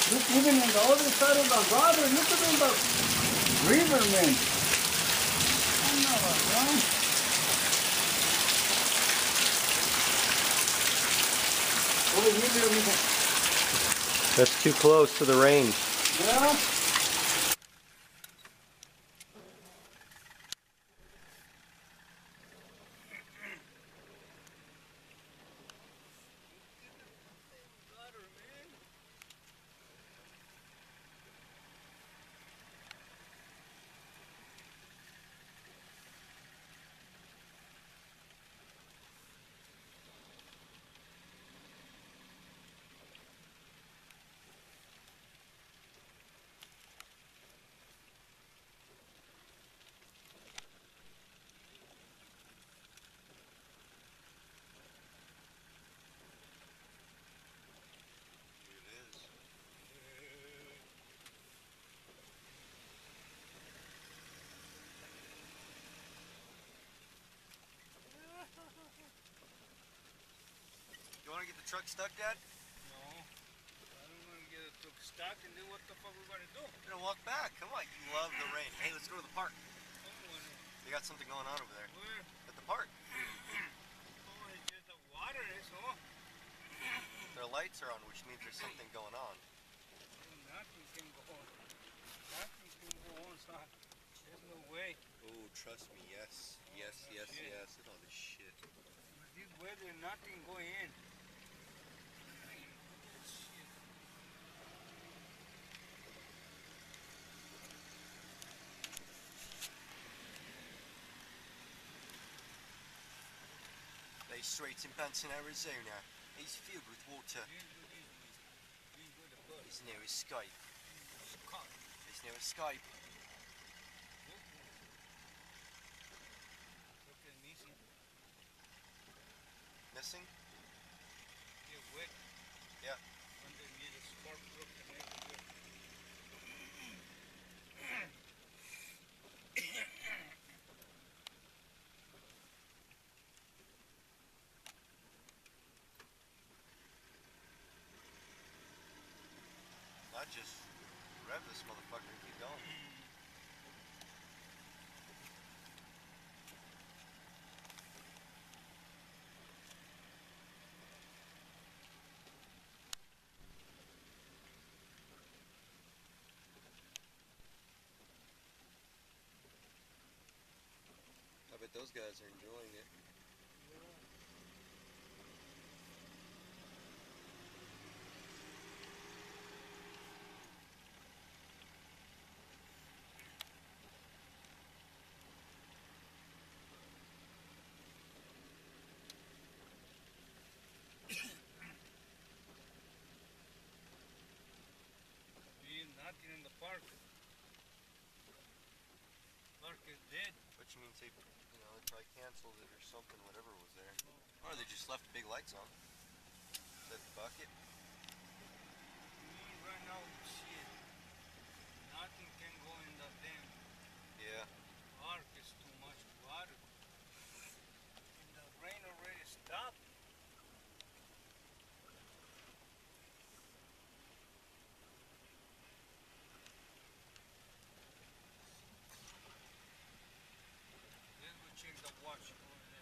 Look, even in the other side of the water, look at all the river, man. That's too close to the range. Yeah. You want to get the truck stuck, Dad? No. I don't want to get the truck stuck and then what the fuck we going to do? We're gonna walk back. Come on, you love the rain. Hey, let's go to the park. They got something going on over there. Where? At the park. Oh, it's just the water is all. Their lights are on, which means there's something going on. Nothing can go on. Nothing can go on, son. There's no way. Oh, trust me, yes. Yes, no yes, shit. yes. Look at all this shit. With this weather, nothing going in. These streets in Benson, Arizona is filled with water. There's no escape. There's no escape. Missing? Get wet. Yeah. Underneath the spark plug and everywhere. I just rev this motherfucker and keep going. I bet those guys are enjoying it. Nothing in the park. Park is dead. Which means they, they probably canceled it or something, whatever was there. Or they just left big lights on. That bucket. Right now, shit. Nothing can go in the dam. Yeah. Park is too much water. And the rain already stopped. Check the watch over there.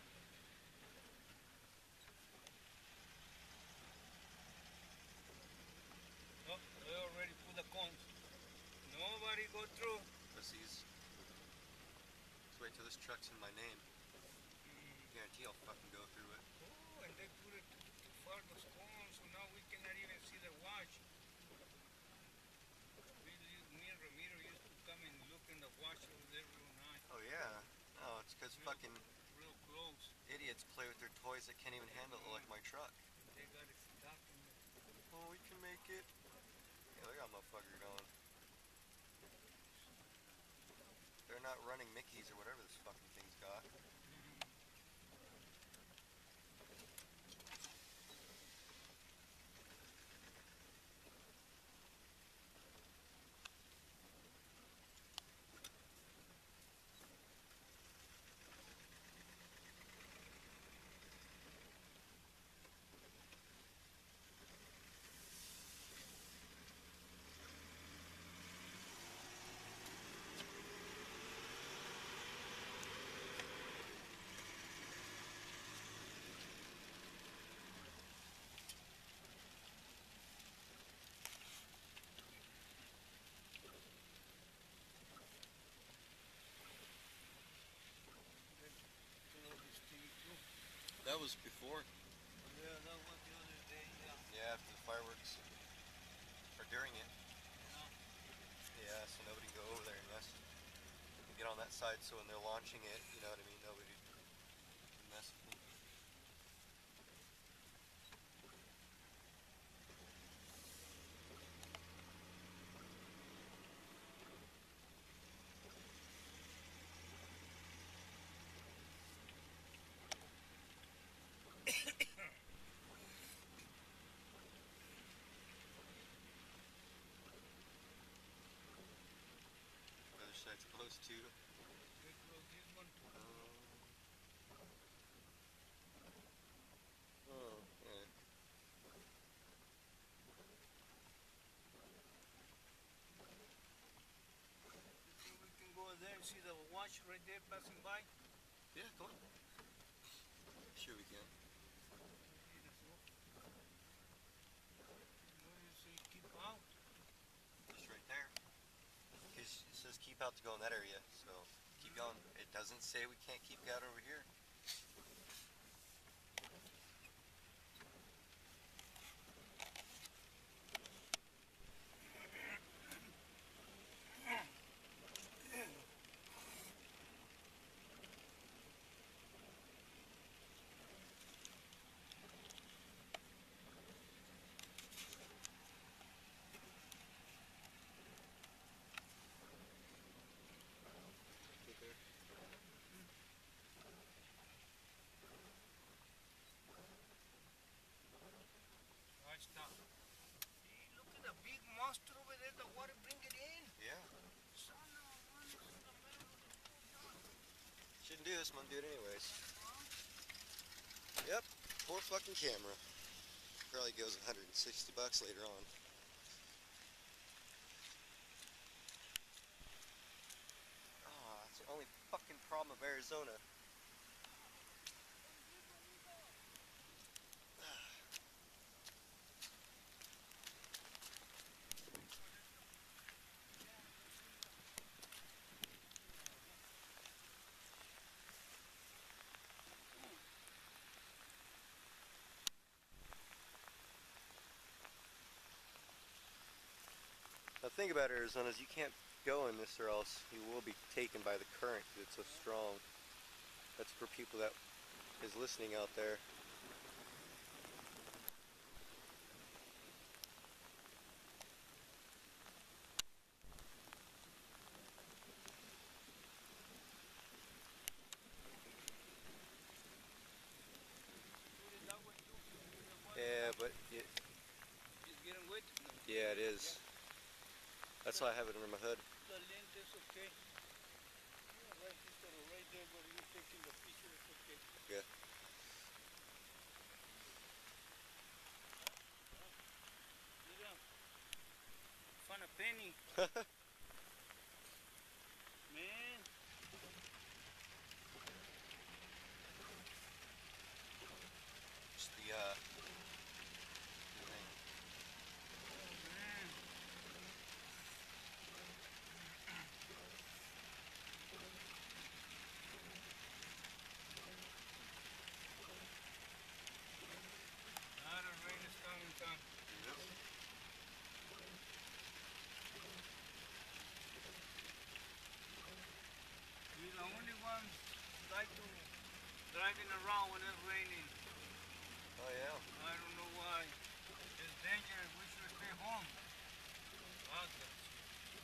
Oh, they already put the cones. Nobody go through. Pussies. Let's wait till this truck's in my name. Guarantee I'll fucking go through it. Oh, and they put it too far, those cones, so now we cannot even see the watch. Me and Ramiro used to come and look in the watch over there real nice. Oh yeah. No, it's because fucking real close. Idiots play with their toys that can't even handle it like my truck. They got it stuck in there. Oh, we can make it. Yeah, look at that motherfucker going. They're not running Mickey's or whatever this fucking thing's got. That was before. Yeah, that was the other day, yeah. Yeah, after the fireworks. Or during it. Yeah. Yeah, so nobody can go over there and mess. Get on that side so when they're launching it, you know what I mean, nobody can mess with them. The other side's close too. They close this one. Oh, yeah. You think we can go there and see the watch right there passing by? Yeah, come on. Sure we can. What do you say? Keep out. Just right there. It says keep out to go in that area, so keep going. It doesn't say we can't keep out over here. Right there. Right, stop. Hey, look at the big monster over there. The water bring it in. Yeah. Son of a gun, it's in the middle of the pool. Shouldn't do this, I'm gonna do it anyways. Yep, poor fucking camera. Probably goes $160 later on. Ah, that's the only fucking problem of Arizona. The thing about Arizona is you can't go in this or else you will be taken by the current because it's so strong. That's for people that is listening out there. Yeah, but It's getting wet. yeah, it is. That's why I have it under my hood. The lens is okay. Yeah, right, just got it right there, but you're taking the picture, it's okay. Yeah. Mira, found a penny. Man. Just the thing. Oh, man. A lot of rain is coming, Tom. Yep. We're the only ones like to driving around when it's raining. Oh yeah. I don't know why. It's dangerous. We should stay home. Fuck that shit.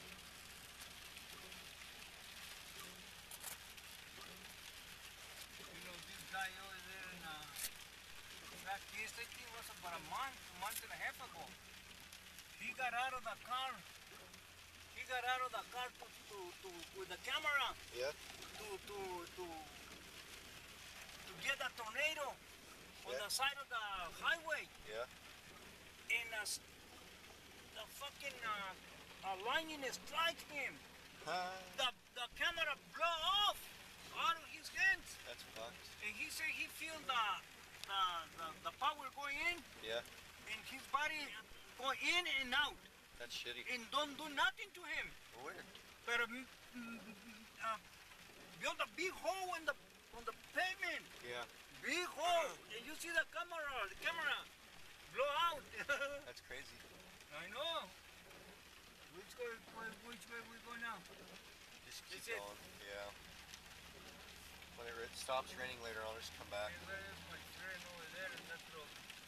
You know, this guy over there in that case, I think was about a month and a half ago. He got out of the car. He got out of the car with the camera Yeah. to get a tornado on Yeah. the side of the highway. Yeah. And the fucking lightning strike him. The camera blow off out of his hands. That's fucked. And he said he feel the power going in Yeah. and his body going in and out That's shitty. and don't do nothing to him. Weird. But build a big hole on the pavement. Yeah. Big hole. And you see the camera blow out. That's crazy. I know. Which way we go now? Just keep Is it? going. Yeah. When it stops raining later on, just come back. Where is my friend over there in that road?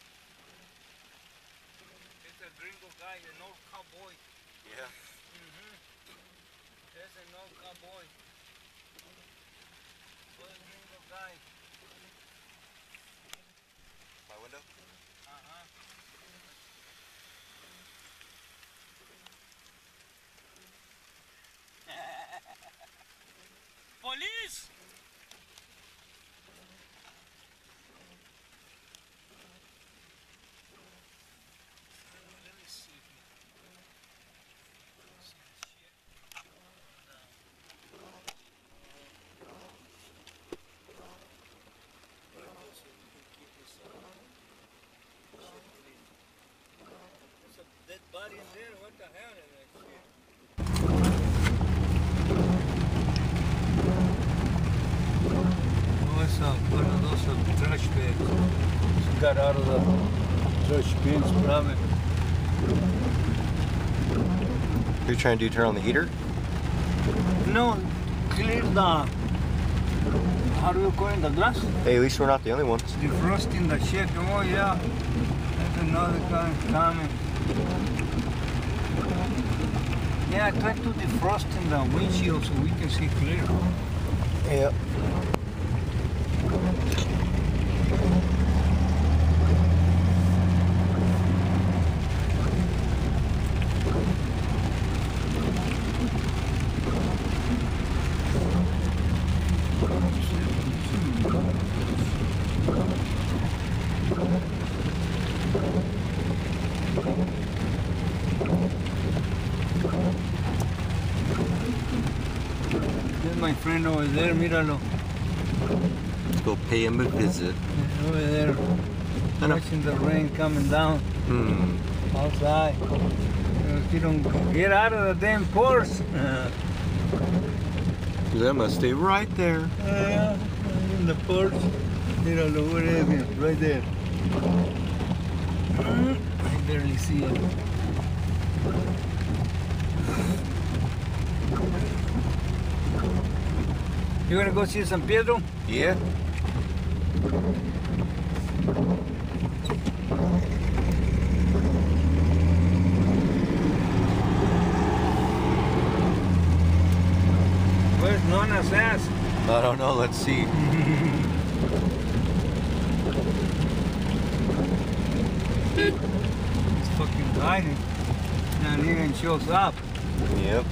It's a gringo guy, an old cowboy. Yeah. There's an old cowboy. Old gringo guy. My window? Police! Let me see here. See this shit? There's a dead body in there. What the hell is that shit? What's up? One of those trash bags. She got out of the trash bins, probably. You're trying to turn on the heater? No, clear the. How do you call it? The glass? Hey, at least we're not the only ones. Defrosting the shit. Oh, yeah. There's another guy coming. Yeah, I tried to defrost in the windshield so we can see clear. Yep. There's my friend over there, míralo. Let's go pay him a visit. He's over there, watching the rain coming down outside. He don't get out of the damn Porsche. That must stay right there. Yeah, in the Porsche. Míralo, where is it? Right there. I barely see it. You gonna go see San Pedro? Yeah. Where's Nona's ass? I don't know. Let's see. It's fucking hiding. And he even shows up. Yep.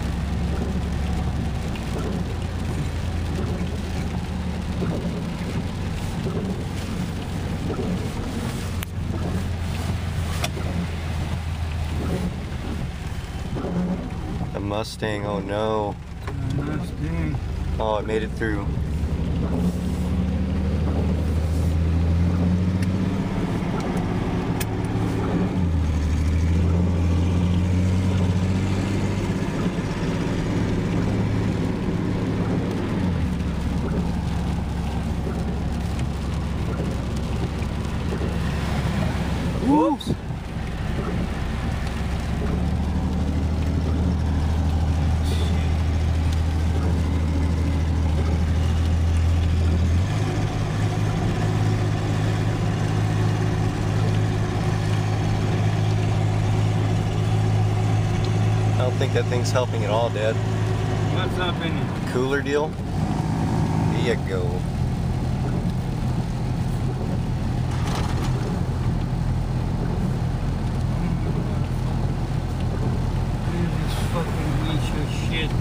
A Mustang. Oh no. Mustang. Oh, it made it through. Whoops. I don't think that thing's helping at all, Dad. What's happening? Cooler deal? Here you go. This fucking piece of shit.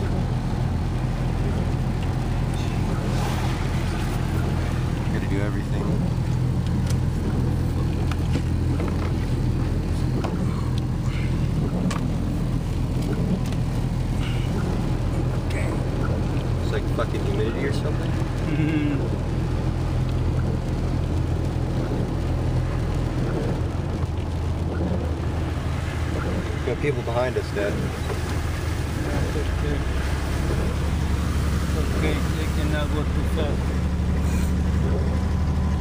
Gotta do everything. It's like fucking humidity or something. Got people behind us, Dad. Okay, they cannot go too fast.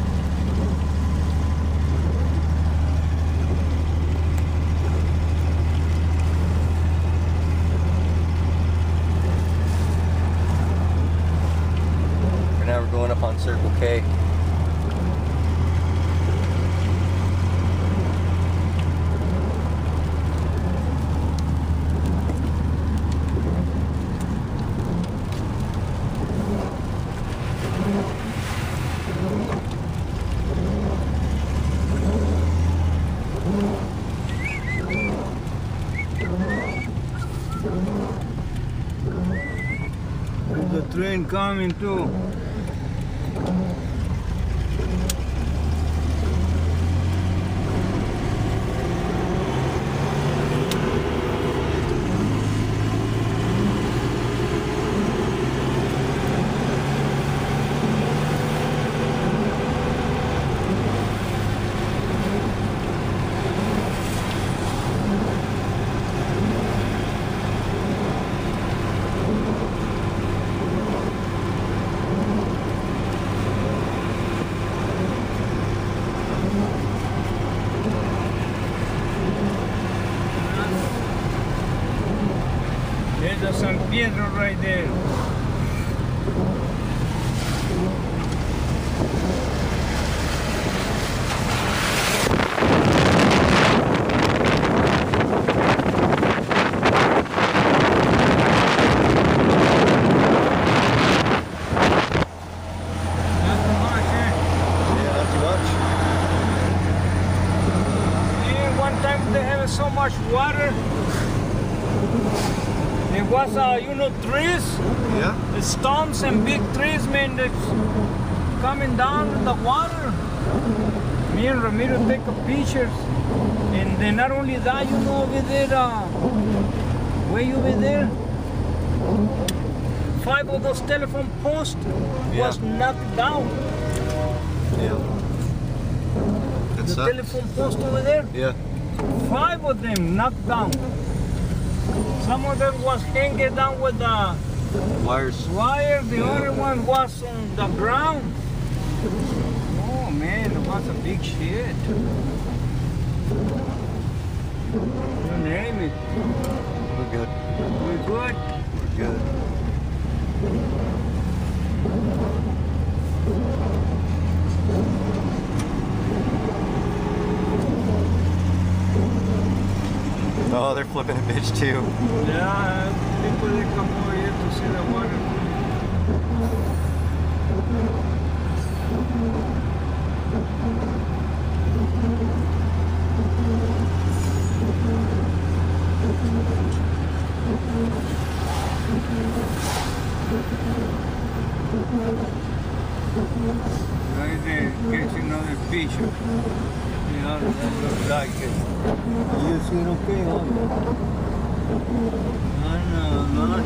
Circle K. There's the train coming too. There's a San Pedro right there. Not too much, eh? Yeah, not too much. Yeah, one time they had so much water. There was, trees, Yeah. the storms and big trees, man, that's coming down with the water. Me and Ramiro take a pictures. And then not only that, over there, way over there, 5 of those telephone posts was Yeah. knocked down. Yeah. That The sucks. telephone post over there, Yeah. 5 of them knocked down. Some of them was hanging down with the Wires. wire, the other one was on the ground. Oh man, that was a big shit. You name it. We're good. We're good. We're good. Oh, they're flipping a bitch too. Yeah, people they come over here to see the water. Right there, get another picture. Yeah, that looks like it. You see it okay, huh? I know, man.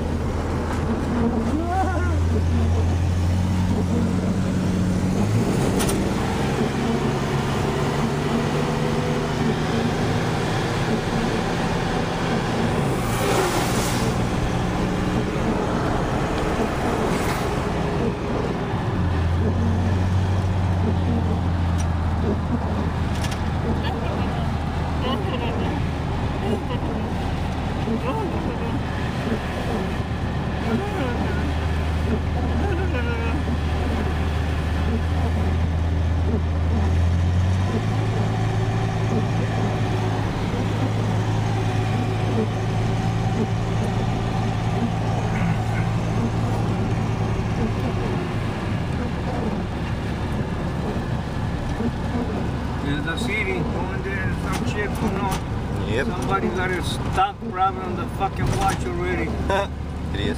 There's the city going there, some shit, Yep. Somebody got it stuck probably on the fucking watch already. It is.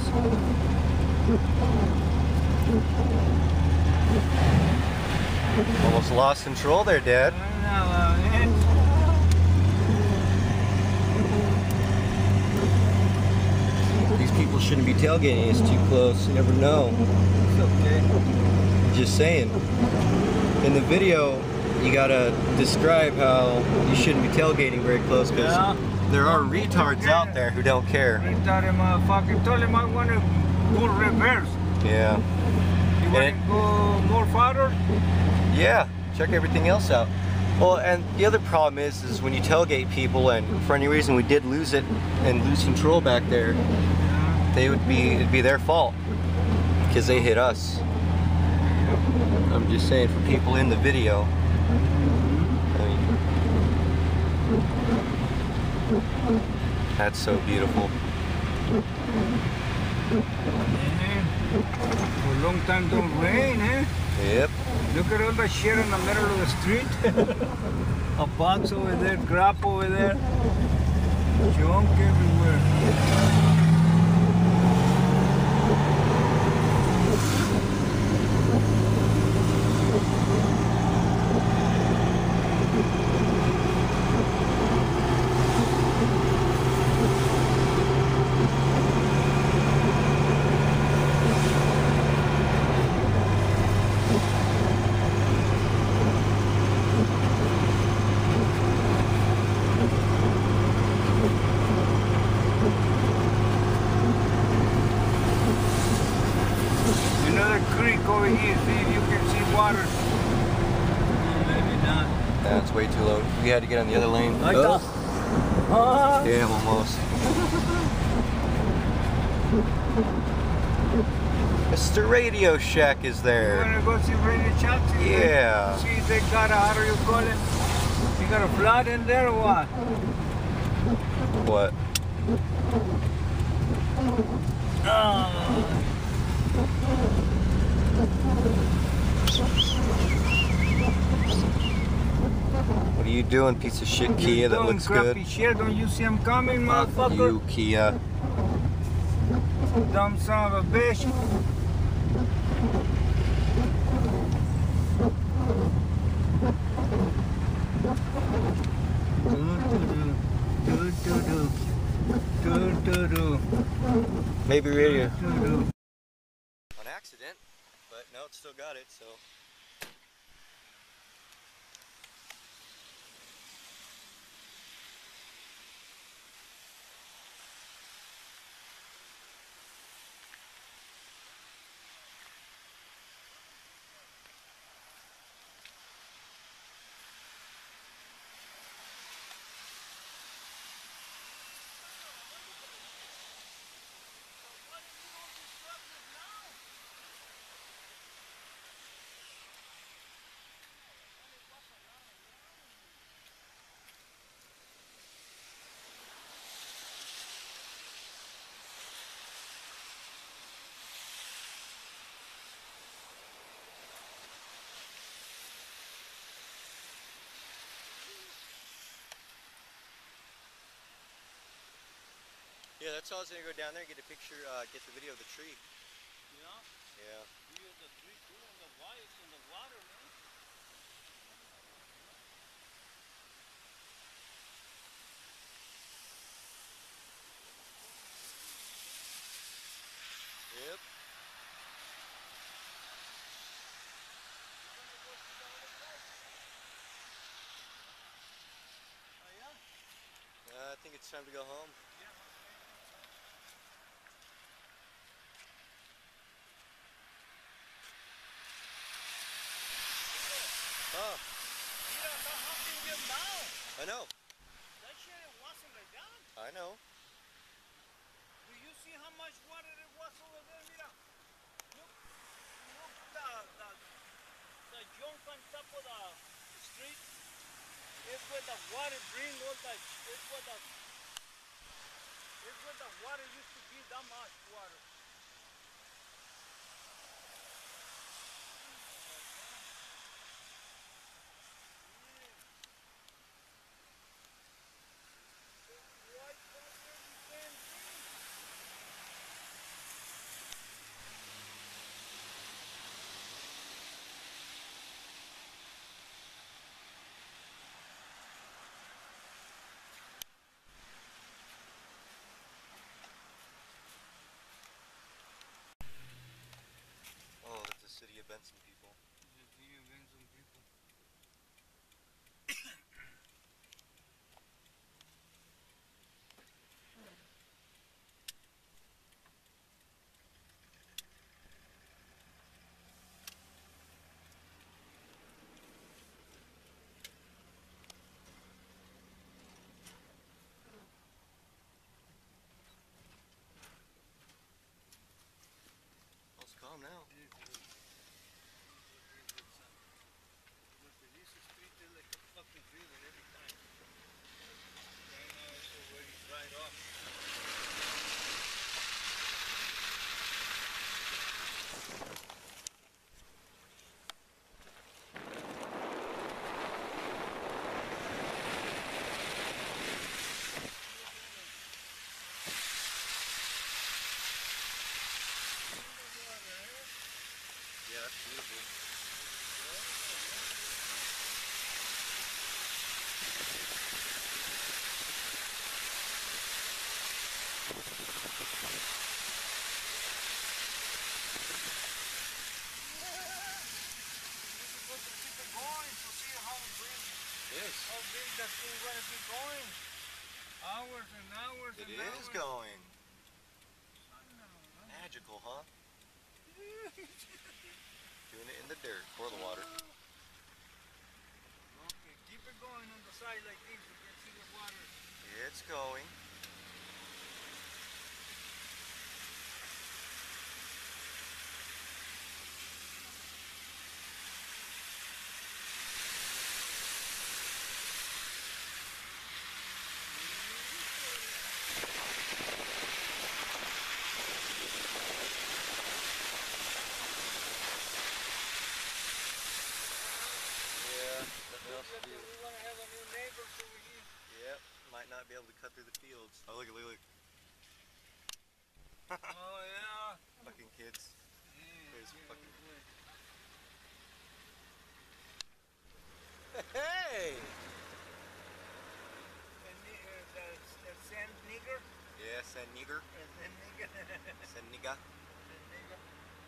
Almost lost control there, Dad. These people shouldn't be tailgating. It's too close. You never know. It's okay. Just saying. In the video, you gotta describe how you shouldn't be tailgating very close because there are retards out there who don't care. Retarded motherfucker. Told him I want to go reverse. Yeah. You want to go more farther? Yeah. Check everything else out. Well, and the other problem is when you tailgate people, and for any reason we did lose it and lose control back there, it'd be their fault because they hit us. I'm just saying for people in the video. I mean, that's so beautiful. For a long time don't rain, eh? Yep. Look at all that shit in the middle of the street. A box over there, crap over there. Junk everywhere. Over here, see if you can see water. Maybe not. That's way too low. We had to get on the other lane. Like that. Damn, almost. Mr. Radio Shack is You there. wanna go see Radio Shack? Yeah. See if they got a, how do you call it? You got a flood in there or what? What? What are you doing, piece of shit Kia that looks good? Shit. Don't you see him coming, Fuck motherfucker? you, Kia. Dumb son of a bitch. Maybe radio. On accident, but no, it still got it, so. Yeah, that's all I was gonna go down there and get a picture, get the video of the tree. Yeah? Yeah. Video of the tree too, and the wires in the water, man. Yep. Oh yeah? I think it's time to go home. Huh. Yeah, but how can you get down? I know. That shit it wasn't like that. I know. Do you see how much water it was over there? Mira. Look the junk on top of the street. It's where the water bring all that. It's where the water used to be. That much water. Oh, that's the city of Benson, people. Well, it's calm now. think that thing gonna be going hours and hours It and hours. is going. Son of a- Magical, huh? Doing it in the dirt for the water. Okay, keep it going on the side like this. You can see the water. It's going. Yeah, nothing else to do. We want to have a new neighbor over here. Yep, might not be able to cut through the fields. Oh, look, look, look. Oh, yeah. Fucking kids. There's fucking... Hey! The sand nigger? Yeah, San Nigger. Sand nigger. San Niga. Sand nigger.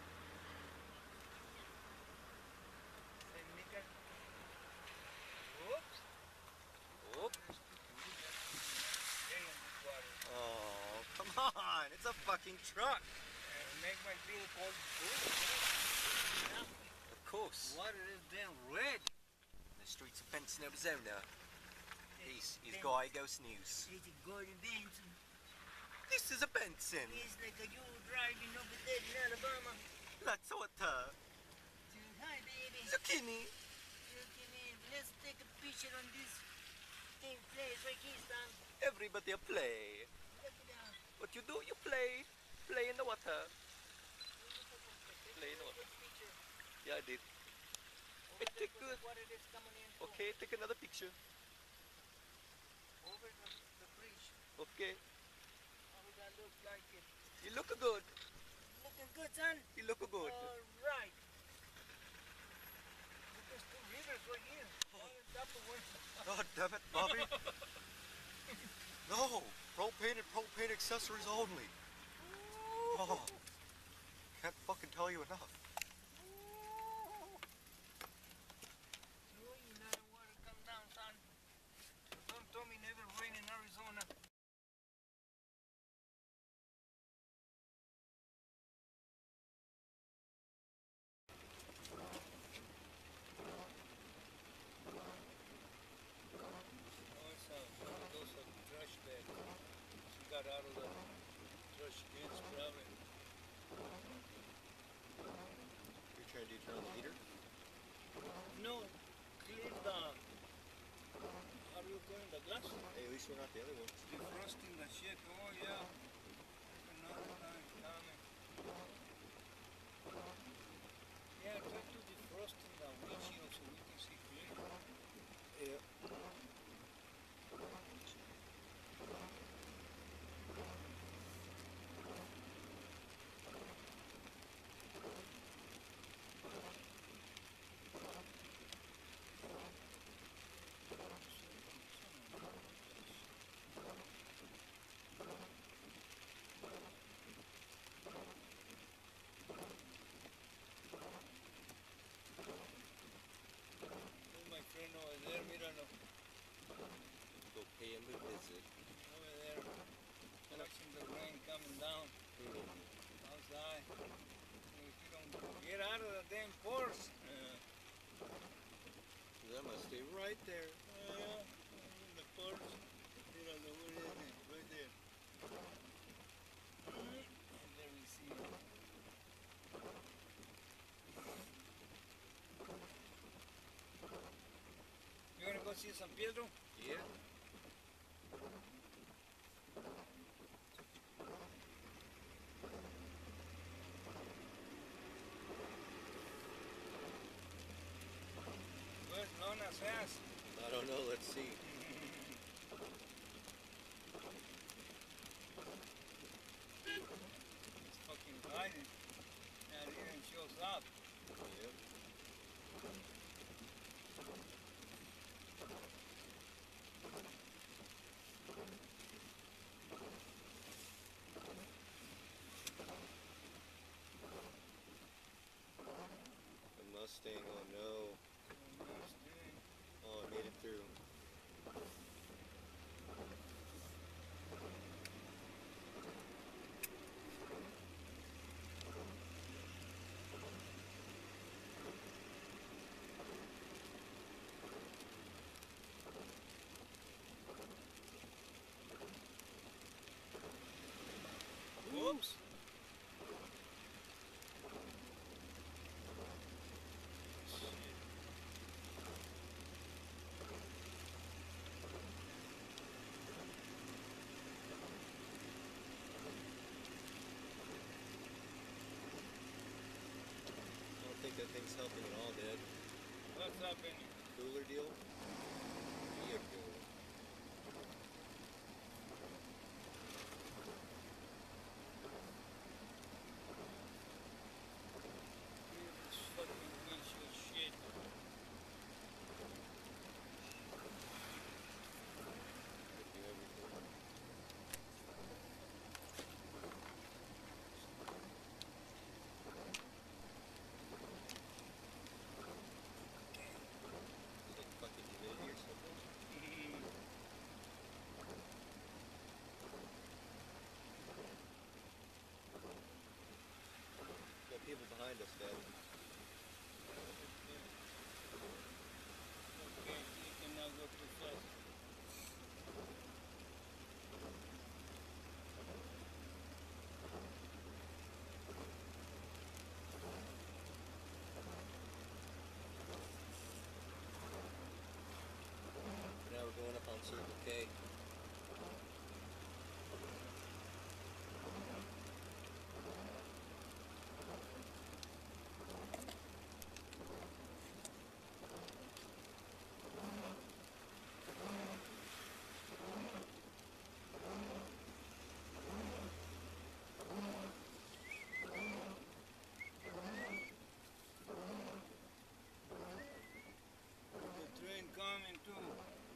Sand nigger. Whoops. Whoop. Stay in this water. Oh, come on! It's a fucking truck! And make my bill cold. Of course. Water is damn red. The streets of Benson, Arizona. This is Gallegos News. It's a Gordon Benson. This is a Benson. It's like a you driving over there in Alabama. Lots of water. Hi, baby. Zucchini. Let's take a picture on this thing place right here, son. Everybody play. Look it down. What you do, you play. Play in the water. Play in the water. Picture. Yeah, I did. Over It's there, good. what it is coming in. Okay, take another picture. Over the bridge. Okay. How would that look like it? You look good. Looking good, son? You look good. All right. Look, there's two rivers right here. One on top of one. God damn it, Bobby. No. Propane and propane accessories only. Oh. Can't fucking tell you enough. You know water come down, son. Don't tell me never rain in Arizona. Those are trash bags. She got out of the trash cans, probably. You're trying to turn on the heater? No, clean the. How do you clean the glass? Hey, at least we're not the other ones. Defrosting the shit. Oh yeah. Another time coming. Yeah, try to defrosting the windshield so we can see clear. Yeah. There's my friend over there, míralo. Go pay him a visit. Over there. Watching the rain coming down outside. If you don't get out of the damn Porsche. That must stay right there. Yeah, the Porsche. Míralo, where is it? Right there. And there we see it. You gonna go see San Pedro? Yeah. Where's Nona's house? I don't know, let's see. He's fucking hiding. And he even shows up. Yep. The Mustang, oh no. Oh, I made it through. helping at all, Dad. What's happening? Cooler deal? Beer cooler. This fucking windshield shit. Could do everything. It's like fucking humidity or something. Got people behind us, Dad. Okay, you cannot go too fast. Now we're going up on Circle K. The train coming too.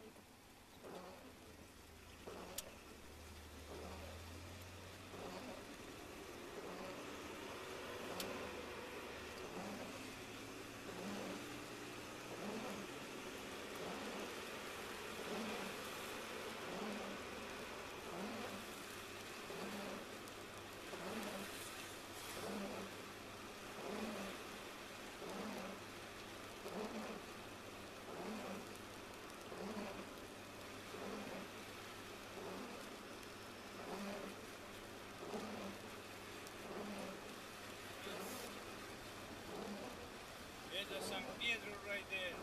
There's a San Pedro right there.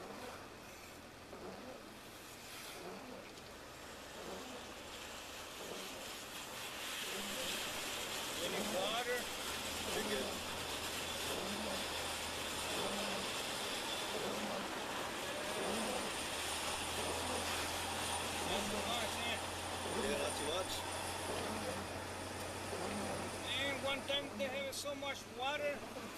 Any water? You're good. Not too much, eh? Yeah, not too much. And one time they have so much water.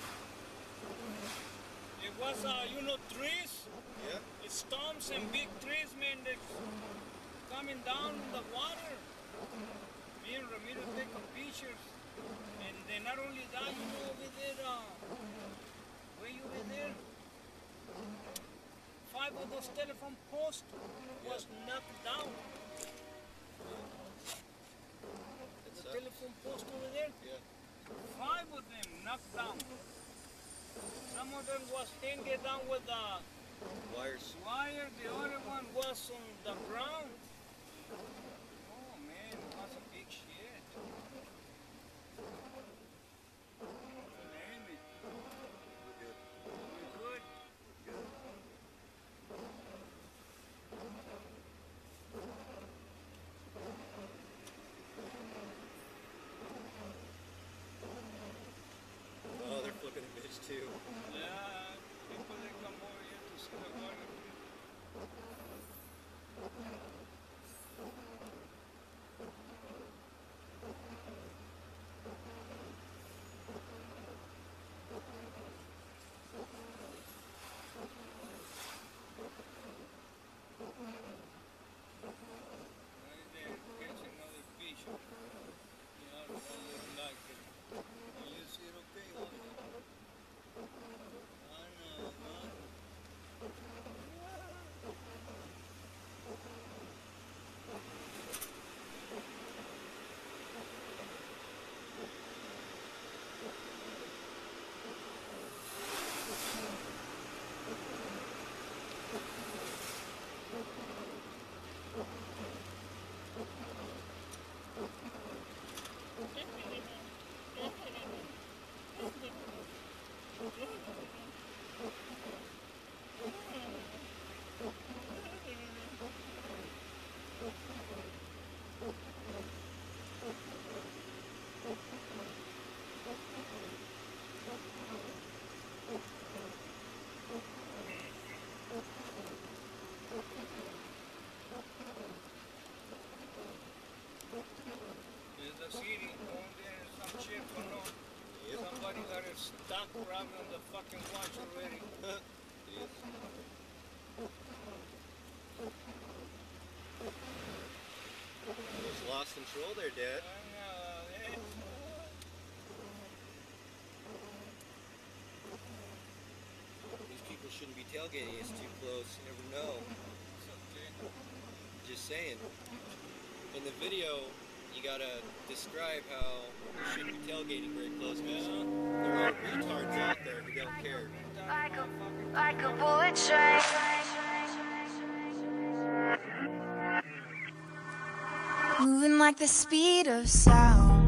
It was, trees. Yeah? It's storms and big trees, man, that coming down in the water. Me and Ramiro take a pictures. And then not only that, over there, where you were there, 5 of those telephone posts was knocked down. It The sucks. telephone post over there, Yeah. 5 of them knocked down. Some of them was hanging down with the Wires. wire, the other one was on the ground. Oh man, it was a big shit. Name it. We're good. We're good. Good. Oh, they're flipping a bitch too. Yeah, people they come over here to see the water. city, going there and some shit, but no. Somebody got it stuck around on the fucking watch already. Just lost control there, Dad. These people shouldn't be tailgating. It's too close. You never know. Just saying. In the video, you gotta describe how you shouldn't be tailgating very close, because there are retards out there who don't care. Like a bullet train. Moving like the speed of sound.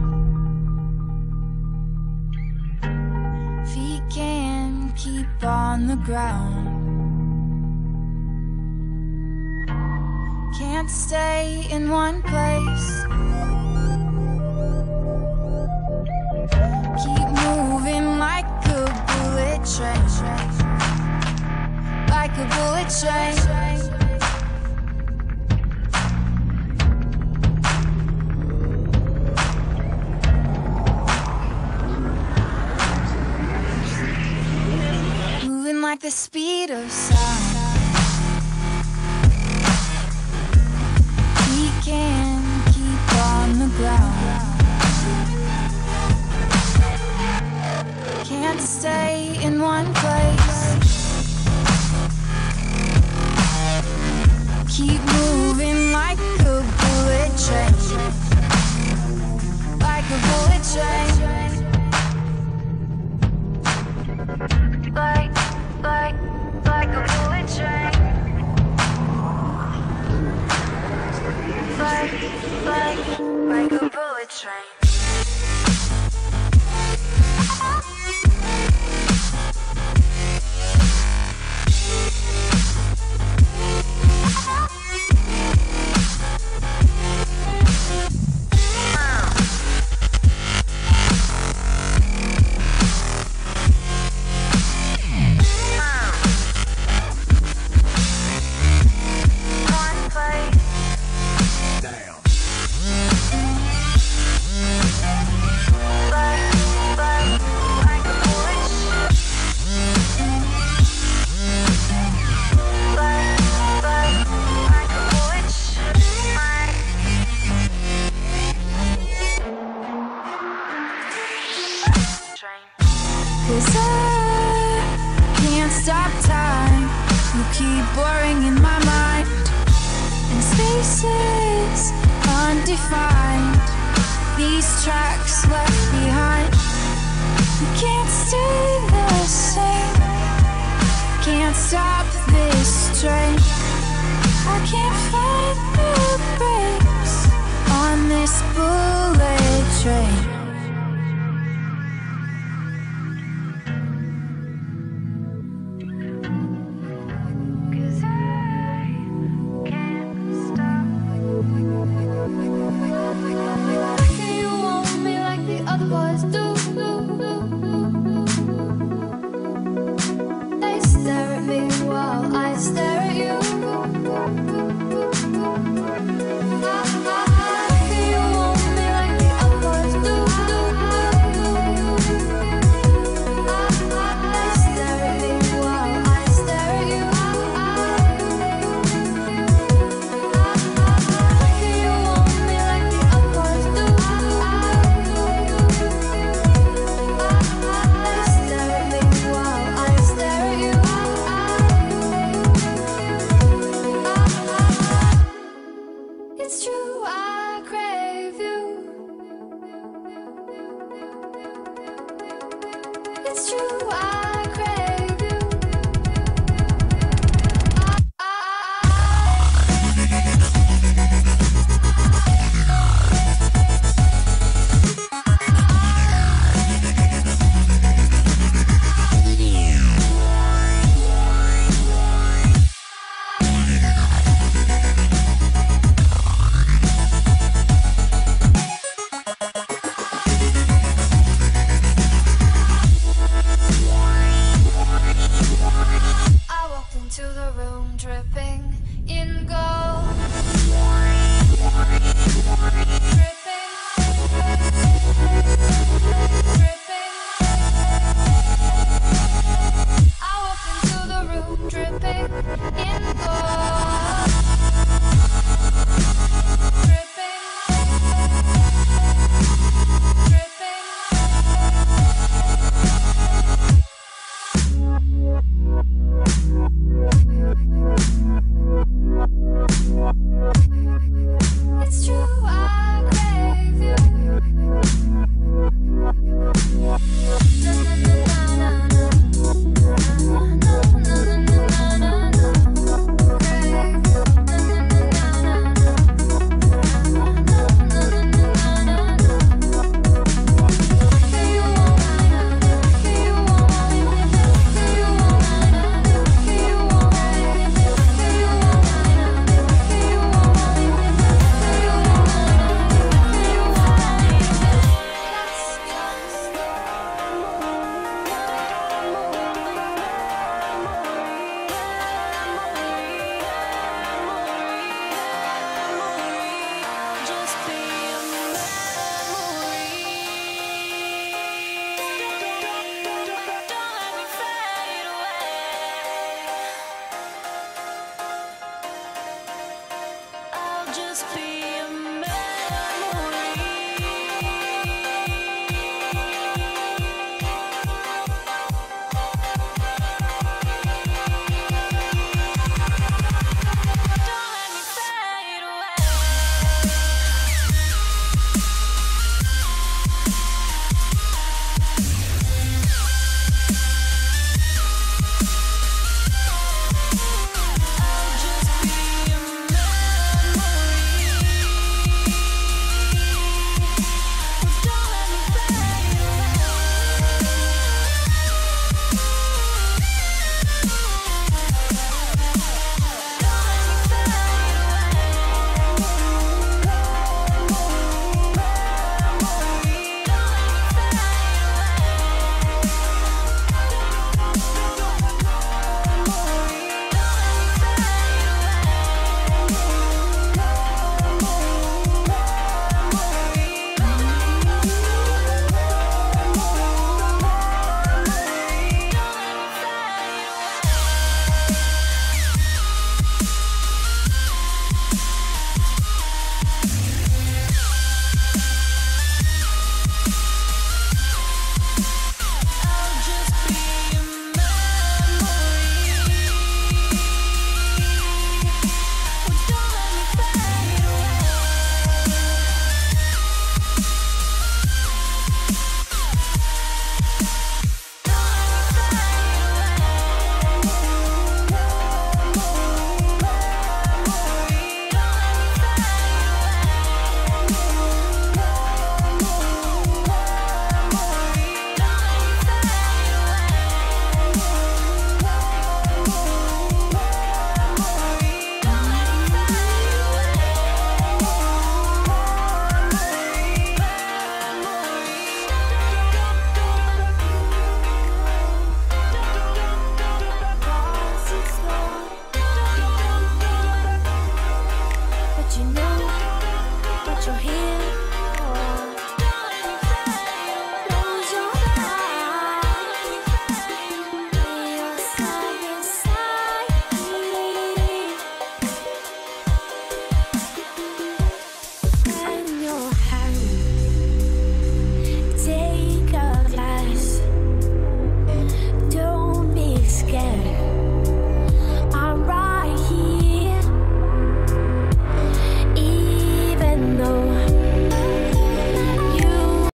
Feet can't keep on the ground. Can't stay in one place. Keep moving like a bullet train. Like a bullet train. Moving like the speed of sound. We can't keep on the ground. Can't stay in one place. Keep moving like a bullet train. Like a bullet train. Like a bullet train. Like a bullet train. Cause I can't stop time. You keep boring in my mind. And spaces undefined. These tracks left behind. You can't stay the same. Can't stop this train. I can't find the break.